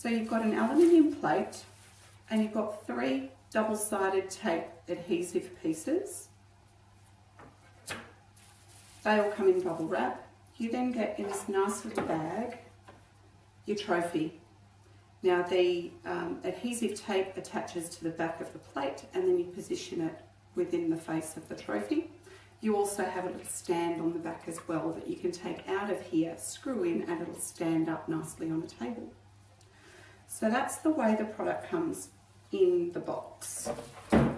So you've got an aluminium plate and you've got 3 double-sided tape adhesive pieces. They all come in bubble wrap. You then get in this nice little bag your trophy. Now the adhesive tape attaches to the back of the plate and then you position it within the face of the trophy. You also have a little stand on the back as well that you can take out of here, screw in, and it'll stand up nicely on a table. So that's the way the product comes in the box.